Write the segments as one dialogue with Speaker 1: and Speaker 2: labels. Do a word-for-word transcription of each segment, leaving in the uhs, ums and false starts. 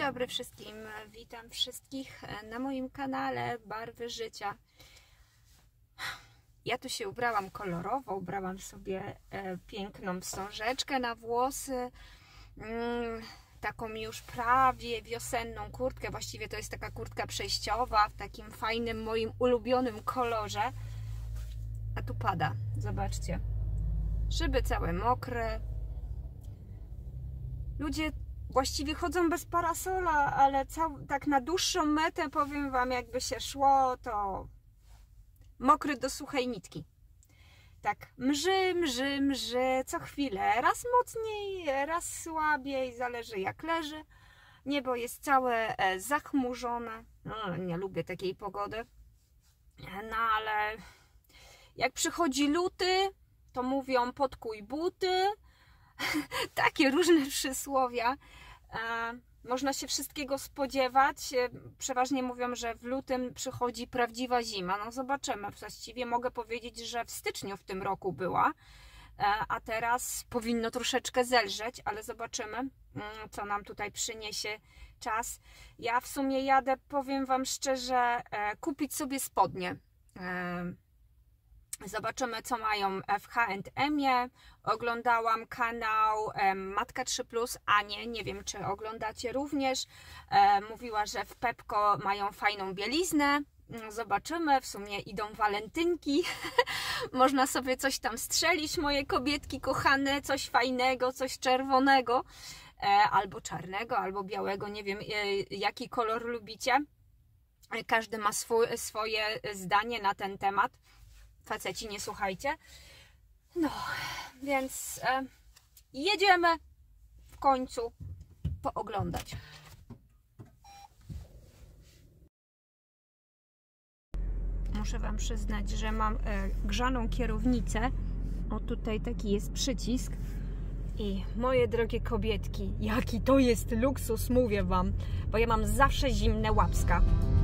Speaker 1: dobry wszystkim, witam wszystkich na moim kanale Barwy Życia. Ja tu się ubrałam kolorowo, ubrałam sobie piękną wstążeczkę na włosy, taką już prawie wiosenną kurtkę, właściwie to jest taka kurtka przejściowa w takim fajnym moim ulubionym kolorze. A tu pada, zobaczcie, szyby całe mokre, ludzie właściwie chodzą bez parasola, ale cał, tak na dłuższą metę powiem wam, jakby się szło, to mokry do suchej nitki. Tak mrzy, mrzy, mrzy, co chwilę, raz mocniej, raz słabiej, zależy jak leży. Niebo jest całe zachmurzone, no, nie lubię takiej pogody, no ale jak przychodzi luty, to mówią podkuj buty. Takie różne przysłowia. E, można się wszystkiego spodziewać. Przeważnie mówią, że w lutym przychodzi prawdziwa zima. No zobaczymy. Właściwie mogę powiedzieć, że w styczniu w tym roku była, e, a teraz powinno troszeczkę zelżeć, ale zobaczymy, co nam tutaj przyniesie czas. Ja w sumie jadę, powiem wam szczerze, e, kupić sobie spodnie. E, Zobaczymy, co mają w H and M-ie. Oglądałam kanał Matka trzy plus, Anię, nie wiem, czy oglądacie również. Mówiła, że w Pepko mają fajną bieliznę. Zobaczymy, w sumie idą walentynki. Można sobie coś tam strzelić, moje kobietki kochane, coś fajnego, coś czerwonego, albo czarnego, albo białego, nie wiem, jaki kolor lubicie. Każdy ma swój, swoje zdanie na ten temat. Faceci, nie słuchajcie. No, więc e, jedziemy w końcu pooglądać. Muszę wam przyznać, że mam e, grzaną kierownicę. O, tutaj taki jest przycisk. I moje drogie kobietki, jaki to jest luksus, mówię wam, bo ja mam zawsze zimne łapska.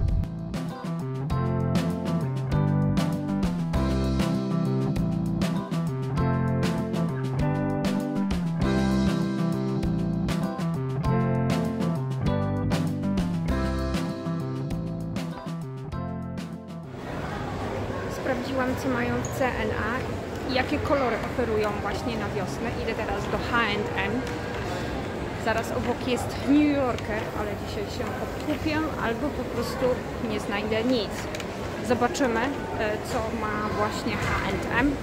Speaker 1: Sprawdziłam, co mają w C N A i jakie kolory oferują właśnie na wiosnę. Idę teraz do H and M. Zaraz obok jest New Yorker, ale dzisiaj się odkupię albo po prostu nie znajdę nic. Zobaczymy, co ma właśnie H and M.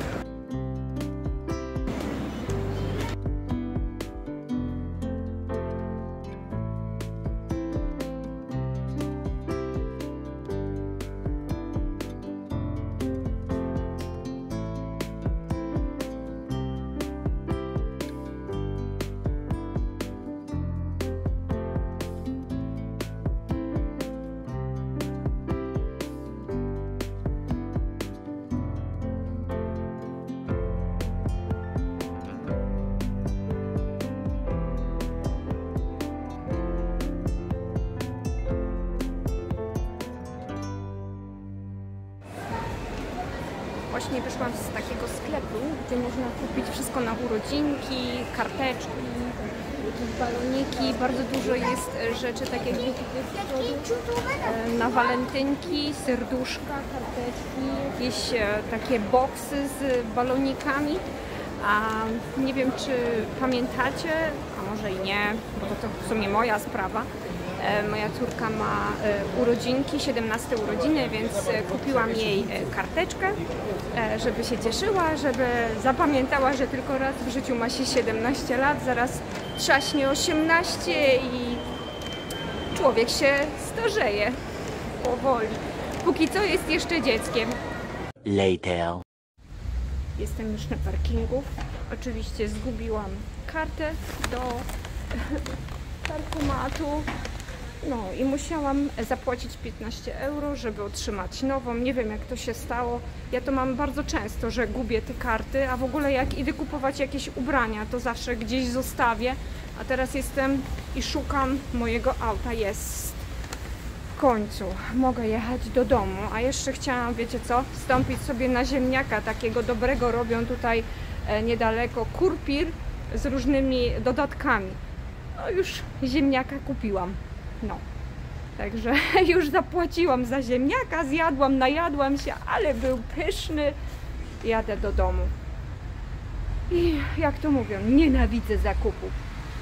Speaker 1: Właśnie wyszłam z takiego sklepu, gdzie można kupić wszystko na urodzinki, karteczki, jakieś baloniki. Bardzo dużo jest rzeczy, tak jak widzicie, na walentynki, serduszka, karteczki, jakieś takie boksy z balonikami. A nie wiem, czy pamiętacie, a może i nie, bo to, to w sumie moja sprawa. Moja córka ma urodzinki, siedemnaste urodziny, więc kupiłam jej karteczkę, żeby się cieszyła, żeby zapamiętała, że tylko raz w życiu ma się siedemnaście lat, zaraz trzaśnie osiemnaście i człowiek się starzeje powoli. Póki co jest jeszcze dzieckiem.
Speaker 2: Later.
Speaker 1: Jestem już na parkingu. Oczywiście zgubiłam kartę do parkomatu. No i musiałam zapłacić piętnaście euro, żeby otrzymać nową. Nie wiem, jak to się stało. Ja to mam bardzo często, że gubię te karty, a w ogóle jak idę kupować jakieś ubrania, to zawsze gdzieś zostawię. A teraz jestem i szukam mojego auta. Jest. W końcu mogę jechać do domu. A jeszcze chciałam, wiecie co, wstąpić sobie na ziemniaka. Takiego dobrego robią tutaj niedaleko. Kurpir z różnymi dodatkami. No już ziemniaka kupiłam. No, także już zapłaciłam za ziemniaka, zjadłam, najadłam się, ale był pyszny. Jadę do domu. I jak to mówią, nienawidzę zakupów.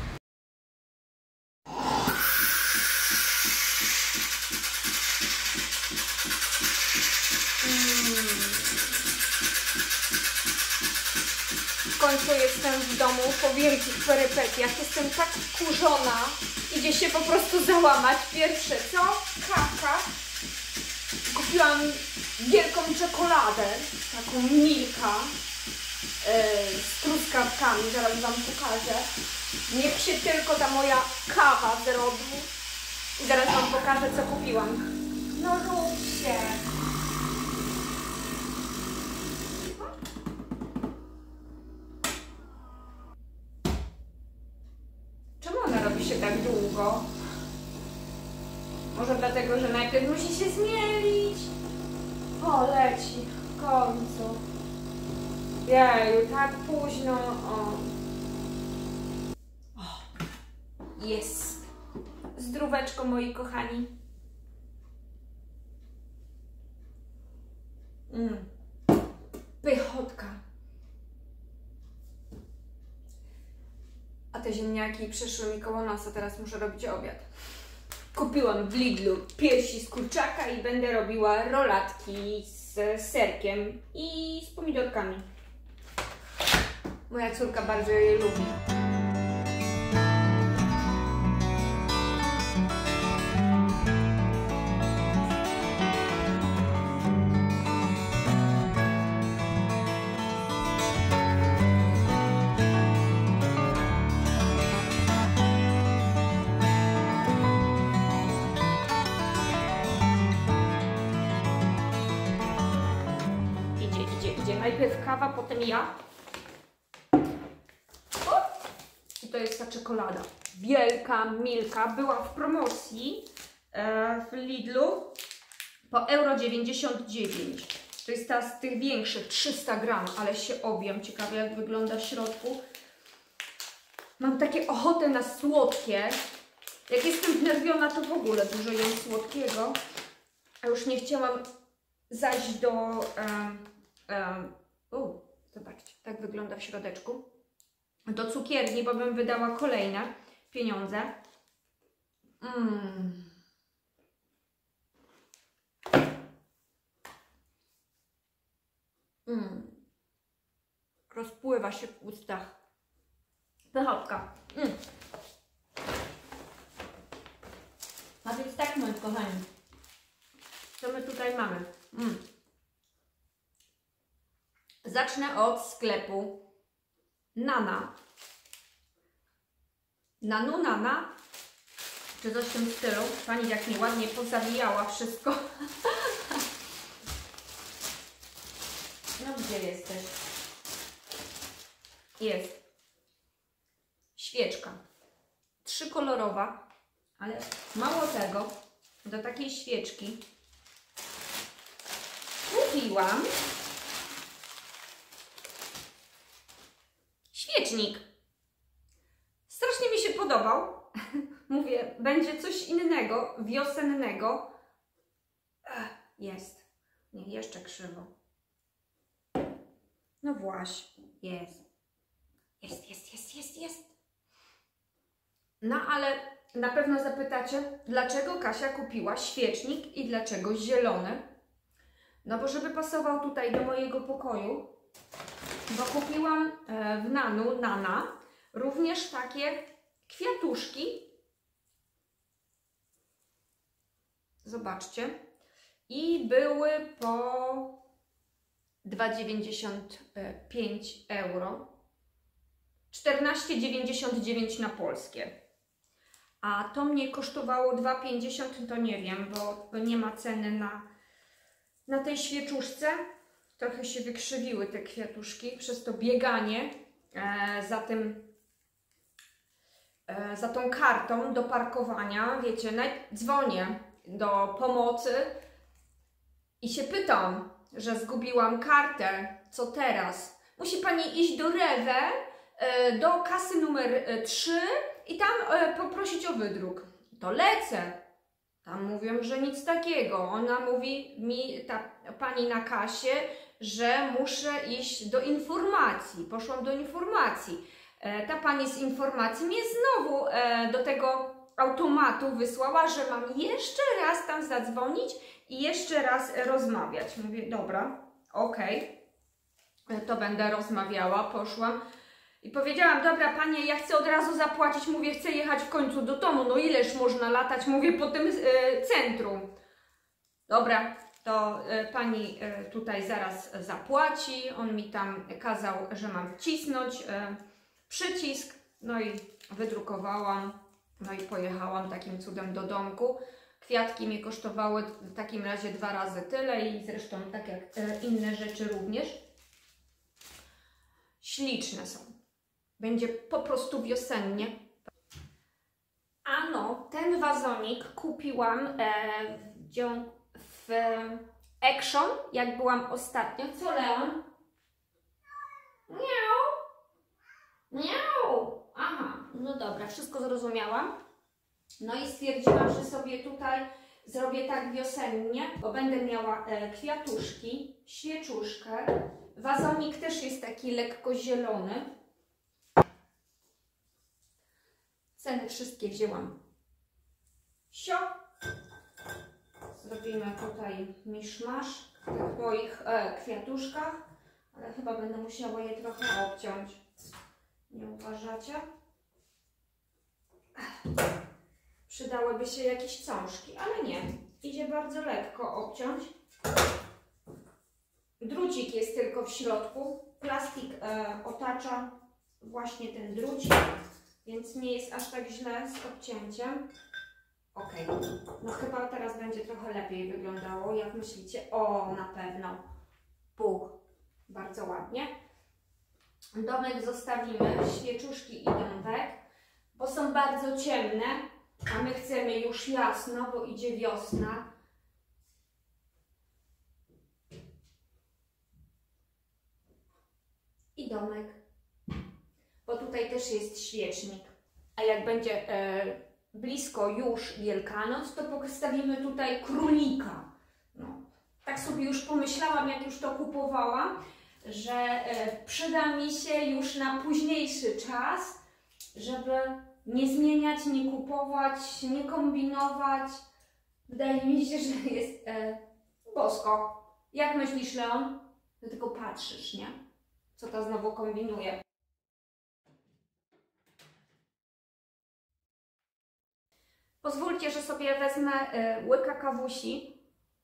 Speaker 1: W końcu jestem w domu po wielkich perypetiach. Jestem tak wkurzona. Idzie się po prostu załamać. Pierwsze co? Kawka. Kupiłam wielką czekoladę, taką Milka yy, z truskawkami. Zaraz wam pokażę. Niech się tylko ta moja kawa zrobi. I zaraz wam pokażę, co kupiłam. No rób się. Się tak długo. Może dlatego, że najpierw musi się zmielić. O, leci w końcu. Jeju, tak późno. O, o. Jest. Zdróweczko, moi kochani. Mm. Pychotka. A te ziemniaki przyszły mi koło nosa, teraz muszę robić obiad. Kupiłam w Lidlu piersi z kurczaka i będę robiła rolatki z serkiem i z pomidorkami. Moja córka bardzo je lubi. Najpierw kawa, potem ja. O! I to jest ta czekolada. Wielka Milka. Była w promocji e, w Lidlu po euro dziewięćdziesiąt dziewięć. To jest ta z tych większych, trzysta gram, ale się objem. Ciekawe, jak wygląda w środku. Mam takie ochotę na słodkie. Jak jestem wnerwiona, to w ogóle dużo jem słodkiego. A już nie chciałam zajść do... Um, um, u, zobaczcie, tak wygląda w środeczku. Do cukierni, bo bym wydała kolejne pieniądze. Mm. Mm. Rozpływa się w ustach. Pychotka. Mm. A więc tak, moi kochani. Co my tutaj mamy? Mm. Zacznę od sklepu Nana. Nanu Nana, czy coś w tym stylu. Pani jak mi ładnie pozawijała wszystko. No gdzie jesteś? Jest. Świeczka. Trzykolorowa, ale mało tego, do takiej świeczki kupiłam świecznik. Strasznie mi się podobał. Mówię, będzie coś innego, wiosennego. Ech, jest. Nie, jeszcze krzywo. No właśnie, jest. Jest, jest, jest, jest, jest. No ale na pewno zapytacie, dlaczego Kasia kupiła świecznik i dlaczego zielony? No bo żeby pasował tutaj do mojego pokoju, bo kupiłam w Nanu, Nana, również takie kwiatuszki. Zobaczcie. I były po dwa dziewięćdziesiąt pięć euro. czternaście dziewięćdziesiąt dziewięć na polskie. A to mnie kosztowało dwa pięćdziesiąt, to nie wiem, bo, bo nie ma ceny na, na tej świeczuszce. Trochę się wykrzywiły te kwiatuszki przez to bieganie e, za tym, e, za tą kartą do parkowania. Wiecie, dzwonię do pomocy i się pytam, że zgubiłam kartę, co teraz? Musi Pani iść do Rewe, e, do kasy numer trzy i tam e, poprosić o wydruk. to lecę. Tam mówią, że nic takiego. Ona mówi mi, ta pani na kasie, że muszę iść do informacji. Poszłam do informacji. E, ta pani z informacji mnie znowu e, do tego automatu wysłała, że mam jeszcze raz tam zadzwonić i jeszcze raz rozmawiać. Mówię, dobra, okej, okay. To będę rozmawiała. Poszłam i powiedziałam, dobra panie, ja chcę od razu zapłacić. Mówię, chcę jechać w końcu do domu. No ileż można latać? Mówię, po tym e, centrum. Dobra, to e, pani e, tutaj zaraz zapłaci. On mi tam kazał, że mam wcisnąć e, przycisk. No i wydrukowałam. No i pojechałam takim cudem do domku. Kwiatki mnie kosztowały w takim razie dwa razy tyle i zresztą tak jak e, inne rzeczy również. Śliczne są. Będzie po prostu wiosennie. A no, ten wazonik kupiłam e, w Action, jak byłam ostatnio. Co, Leon? Miau. Miau. Aha, no dobra, wszystko zrozumiałam. No i stwierdziłam, że sobie tutaj zrobię tak wiosennie, bo będę miała e, kwiatuszki, świeczuszkę. Wazonik też jest taki lekko zielony. Ceny wszystkie wzięłam. Sio. Zrobimy tutaj miszmasz w tych moich e, kwiatuszkach, ale chyba będę musiała je trochę obciąć. Nie uważacie? Przydałyby się jakieś cążki, ale nie. Idzie bardzo lekko obciąć. Drucik jest tylko w środku. Plastik e, otacza właśnie ten drucik, więc nie jest aż tak źle z obcięciem. Ok, no chyba teraz będzie trochę lepiej wyglądało. Jak myślicie? O, na pewno. Puch. Bardzo ładnie. Domek zostawimy, świeczuszki i dąbek, bo są bardzo ciemne, a my chcemy już jasno, bo idzie wiosna. I domek, bo tutaj też jest świecznik, a jak będzie e, blisko już Wielkanoc, to postawimy tutaj królika. No, tak sobie już pomyślałam, jak już to kupowałam, że e, przyda mi się już na późniejszy czas, żeby nie zmieniać, nie kupować, nie kombinować. Wydaje mi się, że jest e, bosko. Jak myślisz, Leon? Ty tylko patrzysz, nie? Co ta znowu kombinuje. Pozwólcie, że sobie wezmę e, łyka kawusi.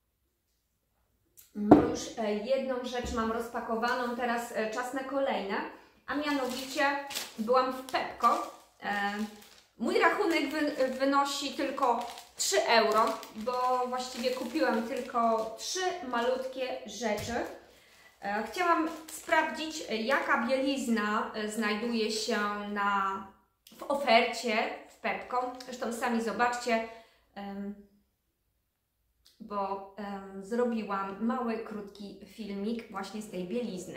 Speaker 1: No już e, jedną rzecz mam rozpakowaną, teraz e, czas na kolejne. A mianowicie byłam w Pepco. E, mój rachunek wy, wynosi tylko trzy euro, bo właściwie kupiłam tylko trzy malutkie rzeczy. E, chciałam sprawdzić, jaka bielizna znajduje się na, w ofercie w Pepco. Zresztą sami zobaczcie, e, bo e, zrobiłam mały, krótki filmik właśnie z tej bielizny.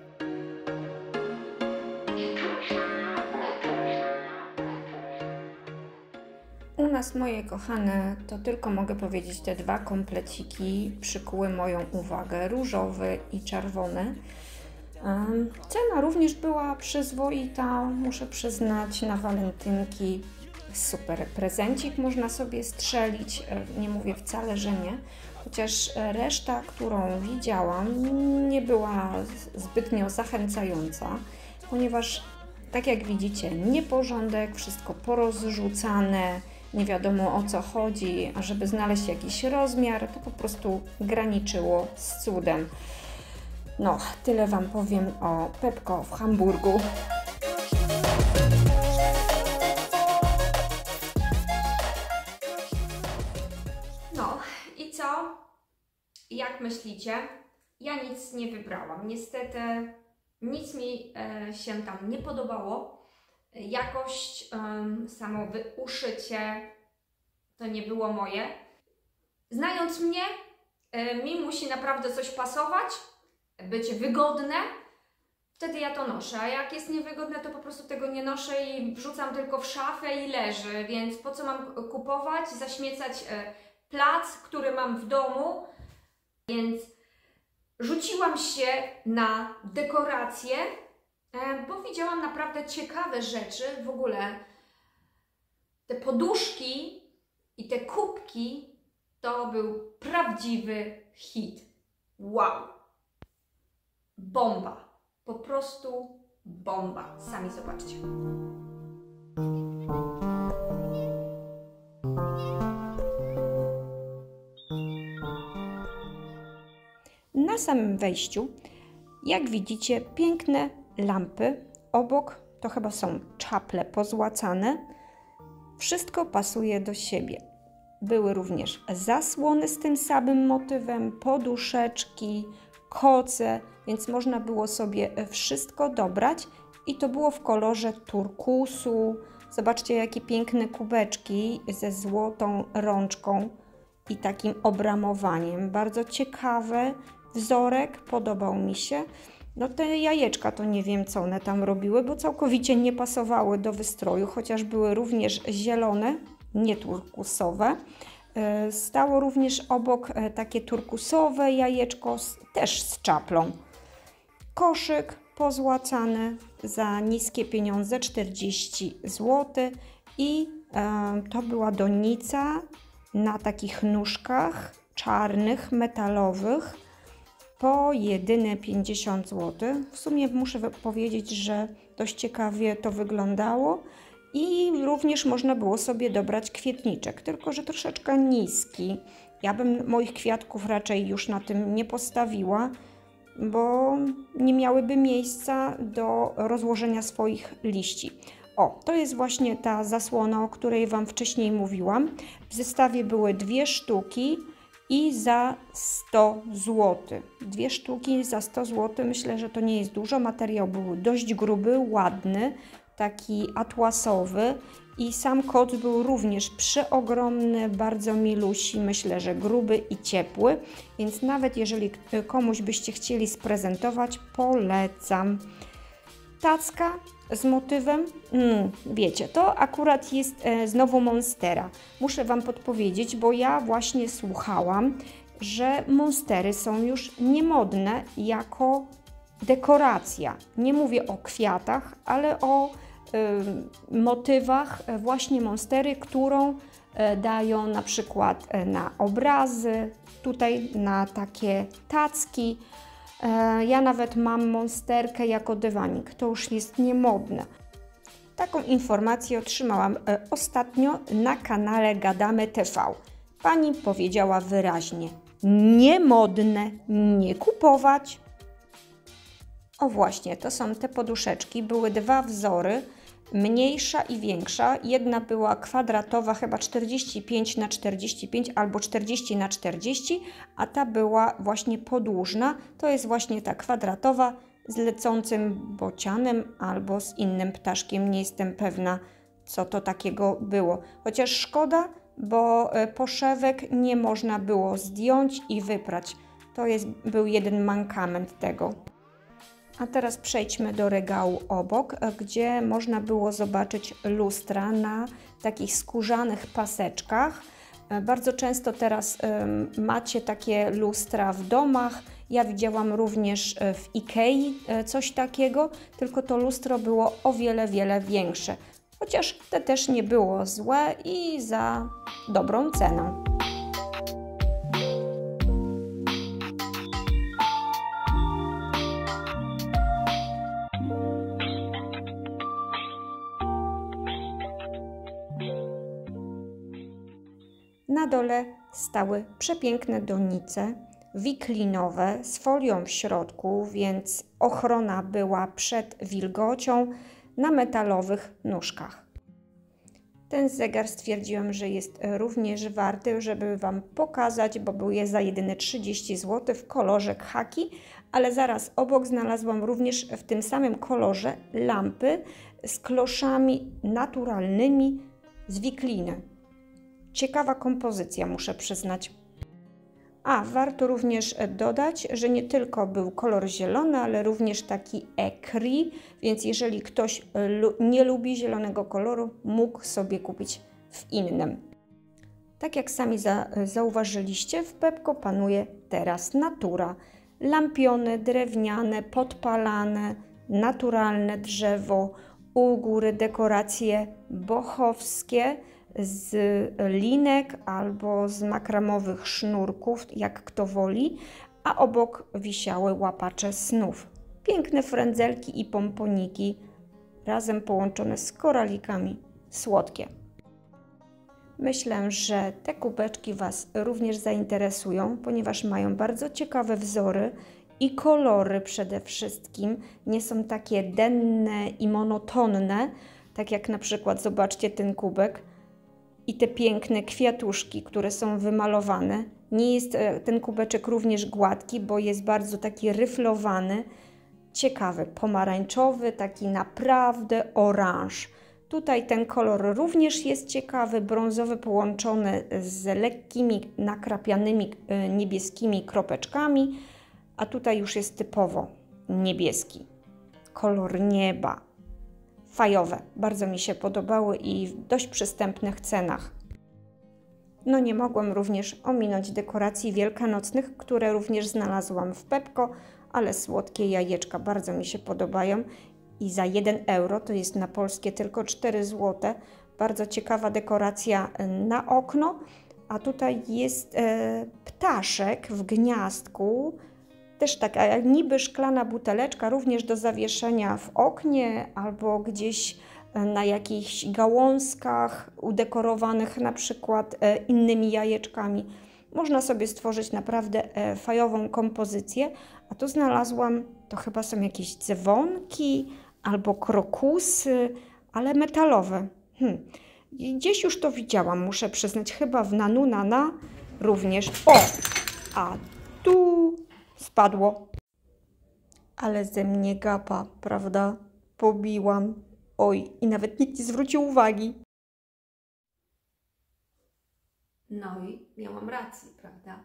Speaker 1: U nas, moje kochane, to tylko mogę powiedzieć, te dwa kompleciki przykuły moją uwagę, różowy i czerwony. Cena również była przyzwoita, muszę przyznać, na walentynki. Super prezencik można sobie strzelić, nie mówię wcale, że nie. Chociaż reszta, którą widziałam, nie była zbytnio zachęcająca, ponieważ tak jak widzicie, nieporządek, wszystko porozrzucane, nie wiadomo o co chodzi, a żeby znaleźć jakiś rozmiar, to po prostu graniczyło z cudem. No, tyle Wam powiem o Pepco w Hamburgu. No i co? Jak myślicie? Ja nic nie wybrałam. Niestety nic mi e, się tam nie podobało. Jakość, um, samo uszycie to nie było moje. Znając mnie, e, mi musi naprawdę coś pasować, być wygodne, wtedy ja to noszę, a jak jest niewygodne, to po prostu tego nie noszę i wrzucam tylko w szafę i leży, więc po co mam kupować, zaśmiecać plac, który mam w domu, więc rzuciłam się na dekoracje, bo widziałam naprawdę ciekawe rzeczy, w ogóle te poduszki i te kubki to był prawdziwy hit. Wow! Bomba! Po prostu bomba. Sami zobaczcie. Na samym wejściu, jak widzicie, piękne lampy. Obok to chyba są czaple pozłacane. Wszystko pasuje do siebie. Były również zasłony z tym samym motywem, poduszeczki, koce, więc można było sobie wszystko dobrać i to było w kolorze turkusu. Zobaczcie, jakie piękne kubeczki ze złotą rączką i takim obramowaniem. Bardzo ciekawy wzorek, podobał mi się. No te jajeczka to nie wiem, co one tam robiły, bo całkowicie nie pasowały do wystroju, chociaż były również zielone, nie turkusowe. Stało również obok takie turkusowe jajeczko, też z czaplą. Koszyk pozłacany za niskie pieniądze, czterdzieści złotych, i to była donica na takich nóżkach czarnych, metalowych, po jedyne pięćdziesiąt złotych. W sumie muszę powiedzieć, że dość ciekawie to wyglądało i również można było sobie dobrać kwietniczek, tylko że troszeczkę niski. Ja bym moich kwiatków raczej już na tym nie postawiła, bo nie miałyby miejsca do rozłożenia swoich liści. O, to jest właśnie ta zasłona, o której Wam wcześniej mówiłam. W zestawie były dwie sztuki i za sto złotych. Dwie sztuki za sto złotych, myślę, że to nie jest dużo. Materiał był dość gruby, ładny, taki atłasowy i sam koc był również przeogromny, bardzo milusi, myślę, że gruby i ciepły, więc nawet jeżeli komuś byście chcieli sprezentować, polecam. Tacka z motywem, mm, wiecie, to akurat jest e, znowu Monstera. Muszę Wam podpowiedzieć, bo ja właśnie słuchałam, że monstery są już niemodne jako dekoracja. Nie mówię o kwiatach, ale o y, motywach właśnie monstery, którą y, dają na przykład y, na obrazy, tutaj na takie tacki. Ja nawet mam monsterkę jako dywanik, to już jest niemodne. Taką informację otrzymałam ostatnio na kanale Gadamy T V. Pani powiedziała wyraźnie: niemodne, nie kupować. O właśnie, to są te poduszeczki, były dwa wzory, mniejsza i większa. Jedna była kwadratowa, chyba czterdzieści pięć na czterdzieści pięć albo czterdzieści na czterdzieści, a ta była właśnie podłużna. To jest właśnie ta kwadratowa z lecącym bocianem albo z innym ptaszkiem. Nie jestem pewna, co to takiego było. Chociaż szkoda, bo poszewek nie można było zdjąć i wyprać. To jest, był jeden mankament tego. A teraz przejdźmy do regału obok, gdzie można było zobaczyć lustra na takich skórzanych paseczkach. Bardzo często teraz macie takie lustra w domach. Ja widziałam również w Ikei coś takiego, tylko to lustro było o wiele, wiele większe. Chociaż te też nie było złe i za dobrą cenę. Na dole stały przepiękne donice wiklinowe z folią w środku, więc ochrona była przed wilgocią, na metalowych nóżkach. Ten zegar stwierdziłam, że jest również warty, żeby Wam pokazać, bo był je za jedyne trzydzieści złotych w kolorze khaki, ale zaraz obok znalazłam również w tym samym kolorze lampy z kloszami naturalnymi z wikliny. Ciekawa kompozycja, muszę przyznać. A, warto również dodać, że nie tylko był kolor zielony, ale również taki écrit, więc jeżeli ktoś nie lubi zielonego koloru, mógł sobie kupić w innym. Tak jak sami za, zauważyliście, w Pepco panuje teraz natura. Lampiony, drewniane, podpalane, naturalne drzewo, u góry dekoracje bohowskie z linek albo z makramowych sznurków, jak kto woli, a obok wisiały łapacze snów. Piękne frędzelki i pomponiki, razem połączone z koralikami, słodkie. Myślę, że te kubeczki Was również zainteresują, ponieważ mają bardzo ciekawe wzory i kolory przede wszystkim. Nie są takie denne i monotonne, tak jak na przykład, zobaczcie ten kubek i te piękne kwiatuszki, które są wymalowane. Nie jest ten kubeczek również gładki, bo jest bardzo taki ryflowany, ciekawy, pomarańczowy, taki naprawdę oranż. Tutaj ten kolor również jest ciekawy, brązowy połączony z lekkimi nakrapianymi niebieskimi kropeczkami, a tutaj już jest typowo niebieski. Kolor nieba. Fajowe. Bardzo mi się podobały i w dość przystępnych cenach. No nie mogłam również ominąć dekoracji wielkanocnych, które również znalazłam w Pepco, ale słodkie jajeczka bardzo mi się podobają. I za jeden euro, to jest na polskie tylko cztery złote, bardzo ciekawa dekoracja na okno, a tutaj jest e, ptaszek w gniazdku, też taka niby szklana buteleczka, również do zawieszenia w oknie albo gdzieś na jakichś gałązkach udekorowanych na przykład e, innymi jajeczkami. Można sobie stworzyć naprawdę e, fajową kompozycję, a tu znalazłam, to chyba są jakieś dzwonki albo krokusy, ale metalowe. Hmm. Gdzieś już to widziałam, muszę przyznać, chyba w Nanu Nana również. O! A tu spadło. Ale ze mnie gapa, prawda? Pobiłam. Oj, i nawet nikt nie zwrócił uwagi. No i miałam rację, prawda?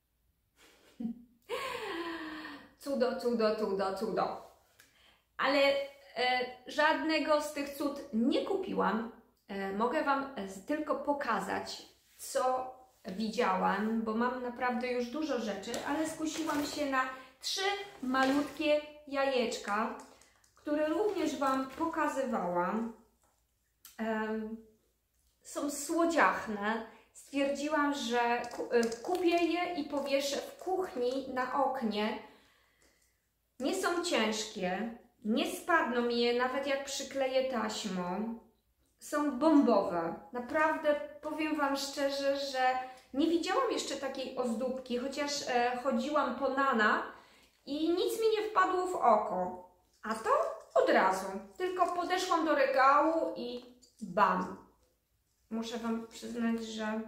Speaker 1: Cudo, cudo, cudo, cudo. Ale e, żadnego z tych cud nie kupiłam. E, mogę Wam tylko pokazać, co widziałam, bo mam naprawdę już dużo rzeczy, ale skusiłam się na trzy malutkie jajeczka, które również Wam pokazywałam. E, są słodziachne. Stwierdziłam, że kupię je i powieszę w kuchni na oknie. Nie są ciężkie, nie spadną mi je nawet jak przykleję taśmą. Są bombowe. Naprawdę powiem Wam szczerze, że nie widziałam jeszcze takiej ozdóbki, chociaż e, chodziłam po Nana i nic mi nie wpadło w oko. A to od razu. Tylko podeszłam do regału i bam. Muszę Wam przyznać, że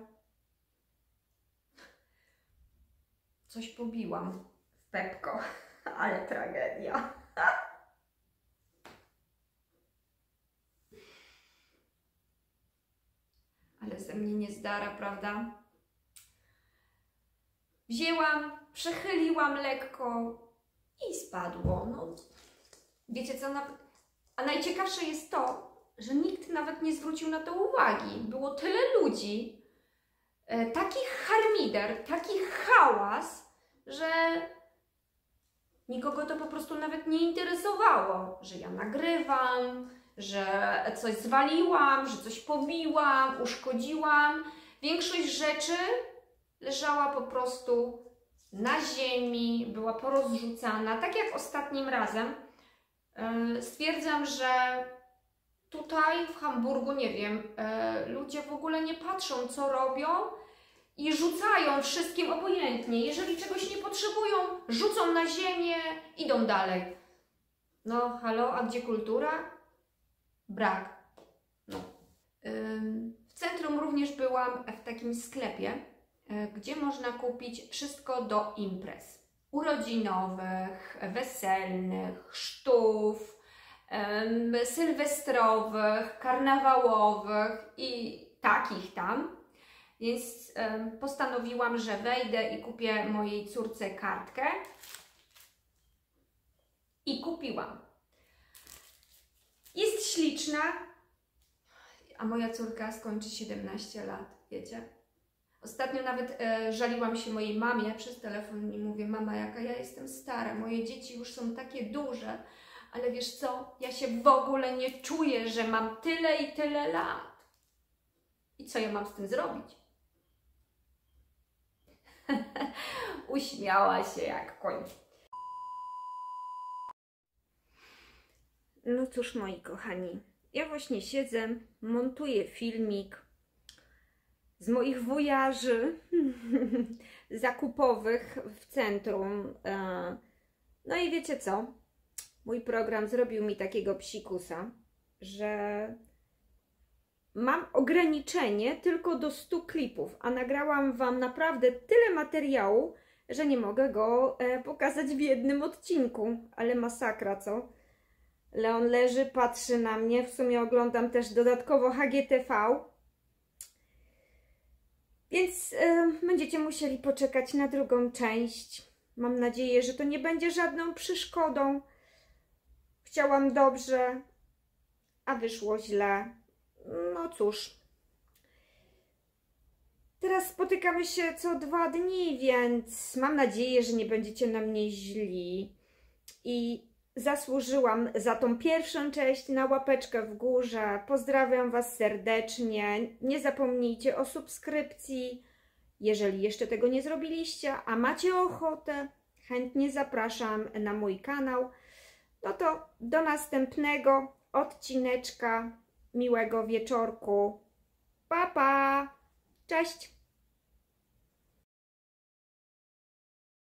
Speaker 1: coś pobiłam w Pepco, ale tragedia. Ale ze mnie nie zdara, prawda? Wzięłam, przechyliłam lekko i spadło. No, wiecie co? A najciekawsze jest to, że nikt nawet nie zwrócił na to uwagi. Było tyle ludzi, e, taki harmider, taki hałas, że nikogo to po prostu nawet nie interesowało, że ja nagrywam, że coś zwaliłam, że coś pobiłam, uszkodziłam. Większość rzeczy leżała po prostu na ziemi, była porozrzucana. Tak jak ostatnim razem. E, stwierdzam, że tutaj w Hamburgu, nie wiem, e, ludzie w ogóle nie patrzą, co robią i rzucają wszystkim obojętnie. Jeżeli czegoś nie potrzebują, rzucą na ziemię, idą dalej. No, halo, a gdzie kultura? Brak. No. Ym, w centrum również byłam w takim sklepie, y, gdzie można kupić wszystko do imprez urodzinowych, weselnych, chrztów, sylwestrowych, karnawałowych i takich tam. Więc um, postanowiłam, że wejdę i kupię mojej córce kartkę. I kupiłam. Jest śliczna, a moja córka skończy siedemnaście lat, wiecie. Ostatnio nawet e, żaliłam się mojej mamie przez telefon i mówię: mama, jaka ja jestem stara, moje dzieci już są takie duże, ale wiesz co, ja się w ogóle nie czuję, że mam tyle i tyle lat. I co ja mam z tym zrobić? Uśmiała się jak koń. No cóż, moi kochani, ja właśnie siedzę, montuję filmik z moich wojaży zakupowych w centrum. No i wiecie co? Mój program zrobił mi takiego psikusa, że mam ograniczenie tylko do stu klipów, a nagrałam Wam naprawdę tyle materiału, że nie mogę go pokazać w jednym odcinku. Ale masakra, co? Leon leży, patrzy na mnie, w sumie oglądam też dodatkowo H G T V. Więc y, będziecie musieli poczekać na drugą część. Mam nadzieję, że to nie będzie żadną przeszkodą. Chciałam dobrze, a wyszło źle. No cóż. Teraz spotykamy się co dwa dni, więc mam nadzieję, że nie będziecie na mnie źli. I zasłużyłam za tą pierwszą część na łapeczkę w górze. Pozdrawiam Was serdecznie. Nie zapomnijcie o subskrypcji, jeżeli jeszcze tego nie zrobiliście, a macie ochotę, chętnie zapraszam na mój kanał. No to do następnego odcineczka. Miłego wieczorku. Pa, pa! Cześć!